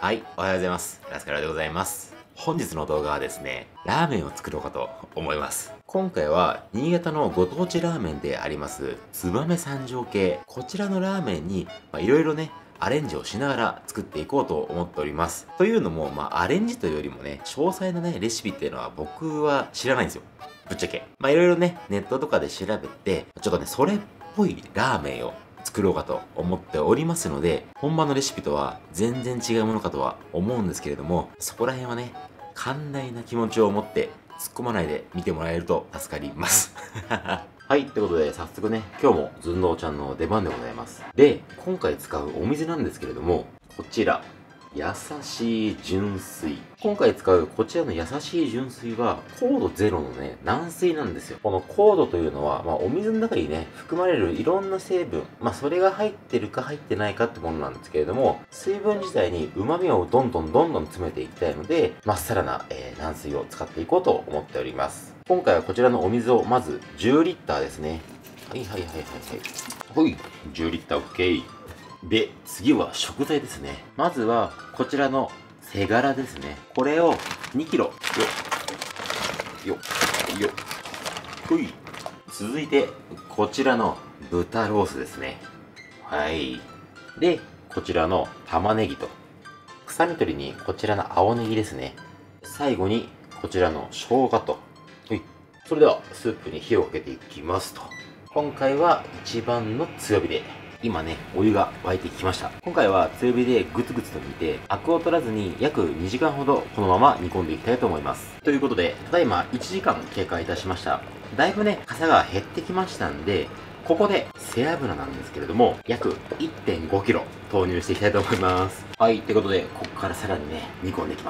はい、おはようございます。ラスカルでございます。本日の動画はですね、ラーメンを作ろうかと思います。今回は、新潟のご当地ラーメンであります、燕三条系。こちらのラーメンに、いろいろね、アレンジをしながら作っていこうと思っております。というのも、アレンジというよりもね、詳細なね、レシピっていうのは僕は知らないんですよ。ぶっちゃけ。いろいろね、ネットとかで調べて、ちょっとね、それっぽいラーメンを作ろうかと思っておりますので、本場のレシピとは全然違うものかとは思うんですけれども、そこら辺はね、寛大な気持ちを持って突っ込まないで見てもらえると助かります。はい、ということで早速ね、今日もずんどうちゃんの出番でございます。で、今回使うお水なんですけれども、こちら。優しい純水。今回使うこちらの優しい純水は、硬度ゼロのね、軟水なんですよ。この硬度というのは、お水の中にね、含まれるいろんな成分、それが入ってるか入ってないかってものなんですけれども、水分自体に旨味をどんどん詰めていきたいので、まっさらな、軟水を使っていこうと思っております。今回はこちらのお水をまず10リッターですね。はい。ほい、10リッター OK。で、次は食材ですね。まずは、こちらの背ガラですね。これを2キロ。よっ。ほい。続いて、こちらの豚ロースですね。はい。で、こちらの玉ねぎと、臭み取りにこちらの青ネギですね。最後に、こちらの生姜と。はい。それでは、スープに火をかけていきますと。今回は一番の強火で。今ね、お湯が沸いてきました。今回は強火でグツグツと煮て、アクを取らずに約2時間ほどこのまま煮込んでいきたいと思います。ということで、ただいま1時間経過いたしました。だいぶね、傘が減ってきましたんで、ここで背脂なんですけれども、約 1.5 キロ投入していきたいと思います。はい、ということで、ここからさらにね、煮込んでいきます。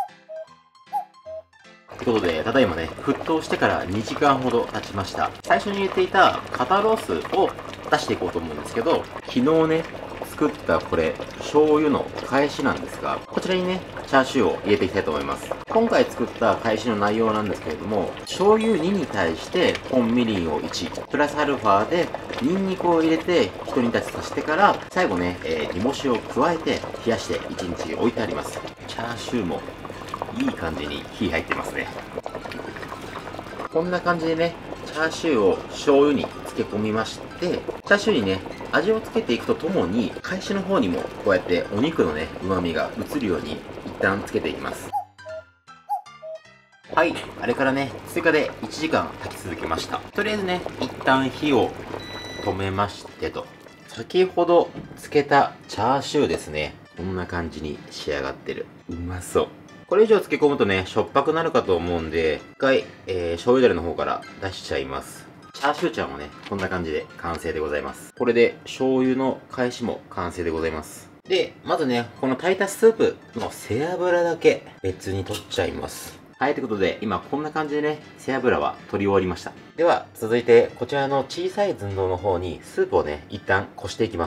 ということで、ただいまね、沸騰してから2時間ほど経ちました。最初に入れていた肩ロースを出していこうと思うんですけど、昨日ね、作ったこれ、醤油の返しなんですが、こちらにね、チャーシューを入れていきたいと思います。今回作った返しの内容なんですけれども、醤油2に対して本みりんを1、プラスアルファでニンニクを入れて一煮立ちさせてから、最後ね、煮干しを加えて冷やして1日置いてあります。チャーシューもいい感じに火入ってますね。こんな感じでね、チャーシューを醤油に漬け込みまして、チャーシューにね、味をつけていくとともに、返しの方にもこうやってお肉のね、旨味が移るように一旦つけていきます。はい、あれからね、追加で1時間炊き続けました。とりあえずね、一旦火を止めましてと。先ほど漬けたチャーシューですね。こんな感じに仕上がってる。うまそう。これ以上漬け込むとね、しょっぱくなるかと思うんで、一回、醤油だれの方から出しちゃいます。チャーシューちゃんもね、こんな感じで完成でございます。これで醤油の返しも完成でございます。で、まずね、この炊いたスープの背脂だけ別に取っちゃいます。はい、ということで、今こんな感じでね、背脂は取り終わりました。では、続いて、こちらの小さい寸胴の方に、スープをね、一旦こしていきます。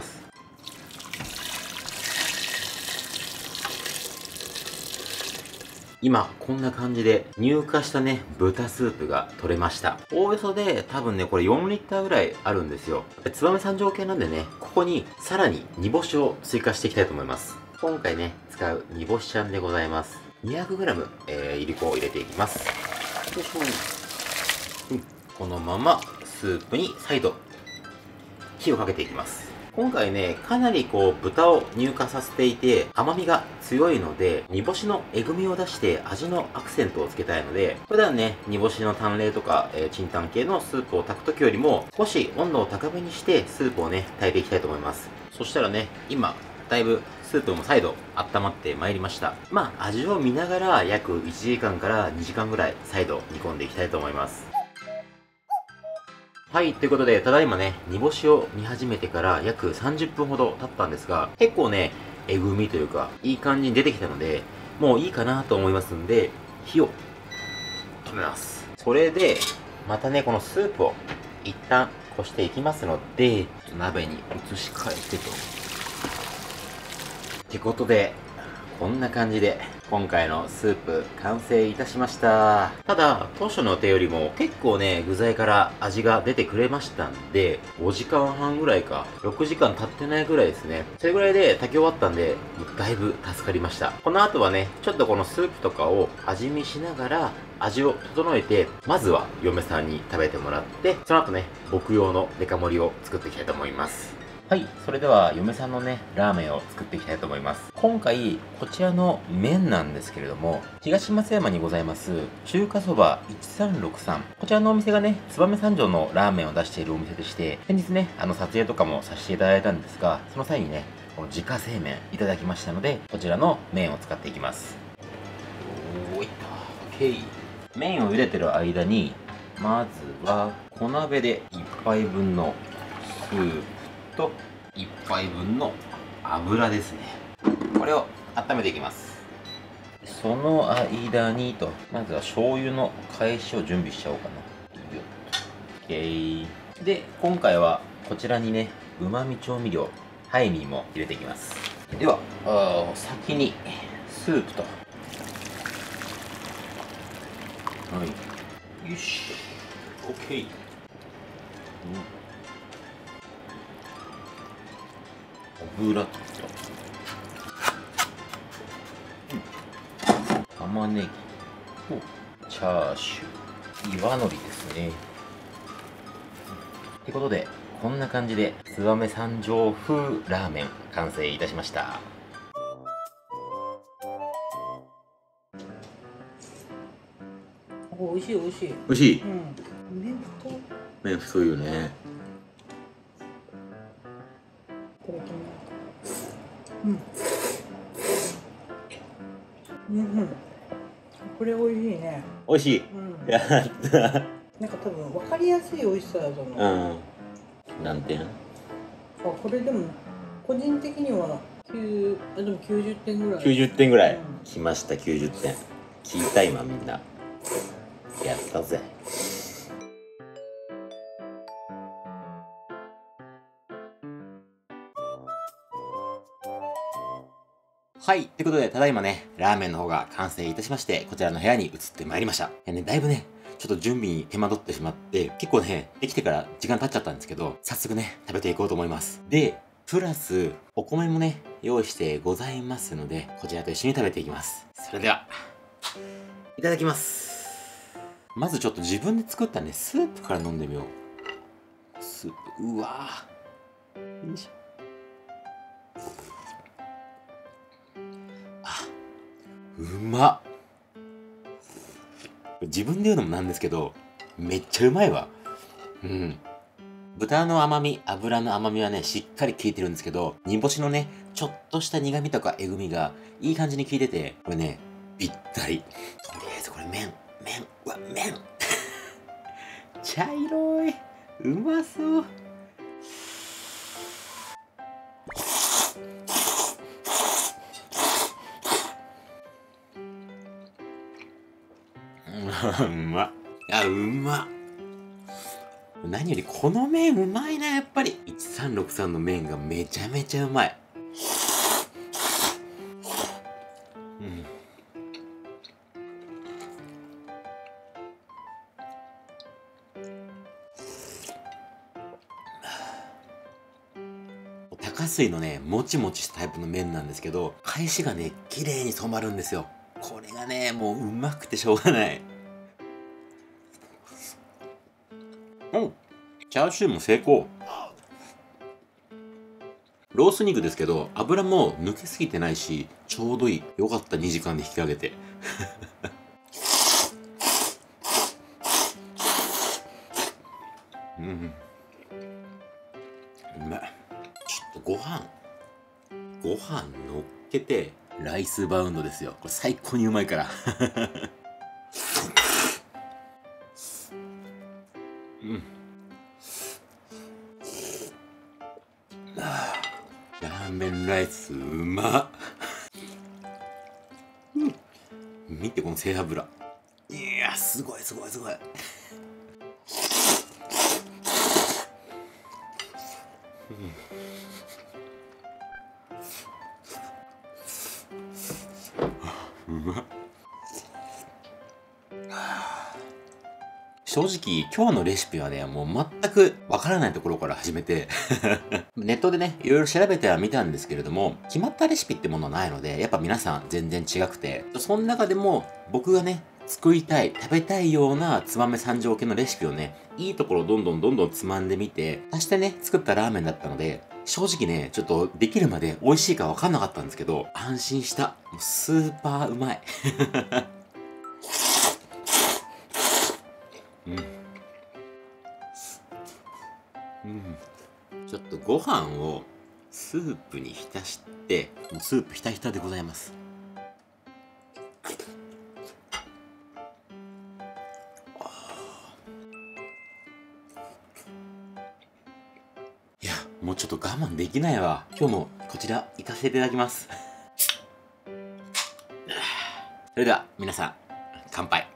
今、こんな感じで乳化したね、豚スープが取れました。おおよそで多分ね、これ4リッターぐらいあるんですよ。燕三条系なんでね、ここにさらに煮干しを追加していきたいと思います。今回ね、使う煮干しちゃんでございます。200g、いりこを入れていきます。よいしょ。このままスープに再度火をかけていきます。今回ね、かなり豚を乳化させていて、甘みが強いので、煮干しのえぐみを出して味のアクセントをつけたいので、普段ね、煮干しの淡麗とか、チンタン系のスープを炊くときよりも、少し温度を高めにして、スープをね、炊いていきたいと思います。そしたらね、今、だいぶスープも再度温まってまいりました。味を見ながら約1時間から2時間ぐらい再度煮込んでいきたいと思います。はい、ということで、ただいまね、煮干しを煮始めてから約30分ほど経ったんですが、結構ね、えぐみというか、いい感じに出てきたので、もういいかなと思いますんで、火を止めます。それで、またね、このスープを一旦こしていきますので、鍋に移し替えてと。ってことで、こんな感じで今回のスープ完成いたしました。ただ、当初の予定よりも結構ね、具材から味が出てくれましたんで、5時間半ぐらいか、6時間経ってないぐらいですね。それぐらいで炊き終わったんで、もうだいぶ助かりました。この後はね、ちょっとこのスープとかを味見しながら、味を整えて、まずは嫁さんに食べてもらって、その後ね、僕用のデカ盛りを作っていきたいと思います。はい、それでは嫁さんのね、ラーメンを作っていきたいと思います。今回、こちらの麺なんですけれども、東松山にございます、中華そば1363。こちらのお店がね、燕三条のラーメンを出しているお店でして、先日ね、撮影とかもさせていただいたんですが、その際にね、この自家製麺いただきましたので、こちらの麺を使っていきます。おーいった。OK。麺を茹でてる間に、まずは、小鍋で1杯分のスープと1杯分の油ですね。これを温めていきます。その間にまずは醤油の返しを準備しちゃおうかな。よっと。OK。で、今回はこちらにね、うまみ調味料、ハイミーも入れていきます。では、先にスープと。はい。よし。OK。油と、玉ねぎとチャーシュー、岩のりですね。ってことで、こんな感じで燕三条風ラーメン完成いたしました。 美味しい美味しい。 美味しい。 うん。麺太。 麺太いよね。 いただきます。うん。うん。これ美味しいね。 美味しい。 うん。 やった。 なんか多分分かりやすい美味しさだと思う。 うん。何点？ あ、これでも個人的にはでも90点ぐらい。 90点ぐらい。 うん、 来ました、90点。聞いた今みんな。やったぜ。はい。ということで、ただいまね、ラーメンの方が完成いたしまして、こちらの部屋に移ってまいりました。だいぶね、ちょっと準備に手間取ってしまって、結構ね、できてから時間経っちゃったんですけど、早速ね、食べていこうと思います。で、プラス、お米もね、用意してございますので、こちらと一緒に食べていきます。それでは、いただきます。まずちょっと自分で作ったね、スープから飲んでみよう。スープ、うわぁ。よいしょ。うまっ。自分で言うのもなんですけど、めっちゃうまいわ。うん。豚の甘み、油の甘みはね、しっかり効いてるんですけど、煮干しのね、ちょっとした苦味とかえぐみがいい感じに効いてて、これね、ぴったり。とりあえずこれ麺。うわ、麺茶色い。うまそう。うまっ。うまっ。何よりこの麺うまいな、やっぱり。1363の麺がめちゃめちゃうまい。高水のね、もちもちしたタイプの麺なんですけど、返しがね、綺麗に染まるんですよ。これがね、もううまくてしょうがない。チャーシューも成功。ロース肉ですけど、油も抜けすぎてないし、ちょうどいい。よかった、2時間で引き上げて。うん。うまい。ちょっとご飯乗っけて、ライスバウンドですよ。これ最高にうまいから。うん。ラーメンライスうまっ。うん。見てこの背脂。いや、すごい。うまっ。正直、今日のレシピはね、もう全くわからないところから始めて、ネットでね、いろいろ調べてはみたんですけれども、決まったレシピってものはないので、やっぱ皆さん全然違くて、その中でも僕がね、作りたい、食べたいような燕三条系のレシピをね、いいところをどんどんつまんでみて、足してね、作ったラーメンだったので、正直ね、ちょっとできるまで美味しいかわかんなかったんですけど、安心した。もうスーパーうまい。ちょっとご飯をスープに浸して、スープひたひたでございます。いや、もうちょっと我慢できないわ。今日もこちら行かせていただきます。それでは皆さん、乾杯。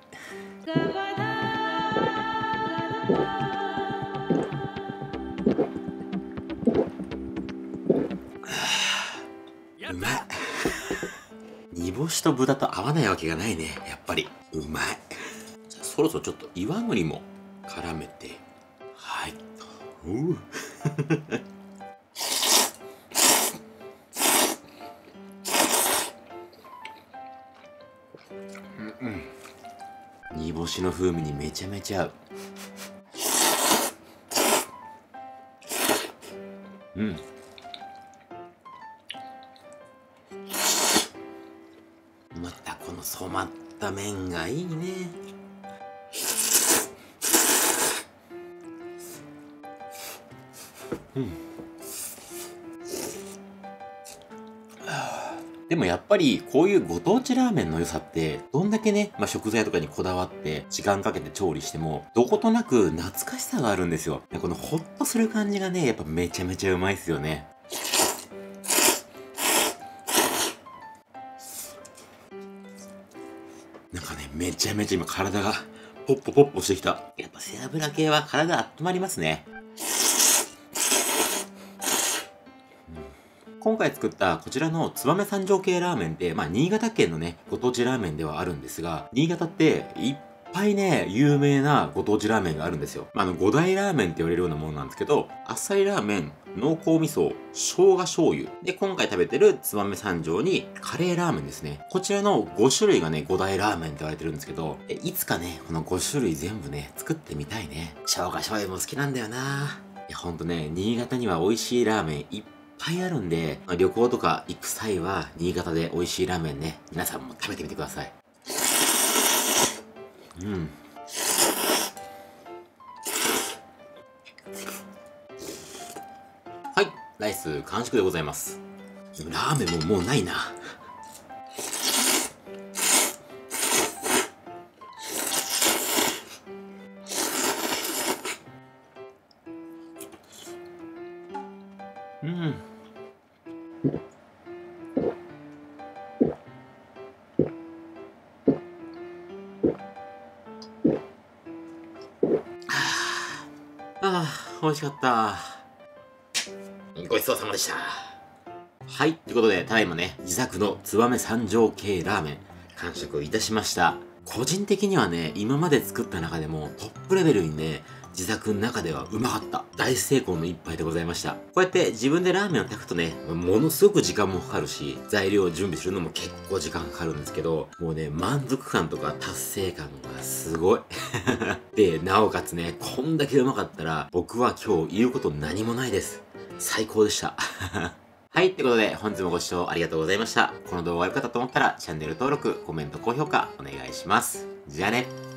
うまい。煮干しと豚と合わないわけがないね。やっぱりうまい。じゃあそろそろちょっと岩栗も絡めて、はい。煮干しの風味にめちゃめちゃ合う。またこの染まった麺がいいね。でもやっぱりこういうご当地ラーメンの良さってどんだけね、食材とかにこだわって時間かけて調理してもどことなく懐かしさがあるんですよ。このホッとする感じがね、やっぱめちゃめちゃうまいですよね。なんかね、めちゃめちゃ今体がポッポしてきた。やっぱ背脂系は体温まりますね。今回作ったこちらの燕三条系ラーメンって、新潟県のね、ご当地ラーメンではあるんですが、新潟っていっぱいね、有名なご当地ラーメンがあるんですよ。五大ラーメンって言われるようなものなんですけど、あっさりラーメン、濃厚味噌、生姜醤油。で、今回食べてる燕三条にカレーラーメンですね。こちらの5種類がね、五大ラーメンって言われてるんですけど、いつかね、この5種類全部ね、作ってみたいね。生姜醤油も好きなんだよな。いや、ほんとね、新潟には美味しいラーメンいっぱいあるんで、旅行とか行く際は、新潟で美味しいラーメンね、皆さんも食べてみてください。はい、ライス完食でございます。ラーメンももうないな。美味しかった。ごちそうさまでした。はい、ということで、ただいまね、自作の燕三条系ラーメン、完食いたしました。個人的にはね、今まで作った中でもトップレベルにね、自作の中ではうまかった。大成功の一杯でございました。こうやって自分でラーメンを炊くとね、ものすごく時間もかかるし、材料を準備するのも結構時間かかるんですけど、もうね、満足感とか達成感がすごい。で、なおかつね、こんだけうまかったら、僕は今日言うこと何もないです。最高でした。はい、ってことで本日もご視聴ありがとうございました。この動画が良かったと思ったらチャンネル登録、コメント、高評価お願いします。じゃあね。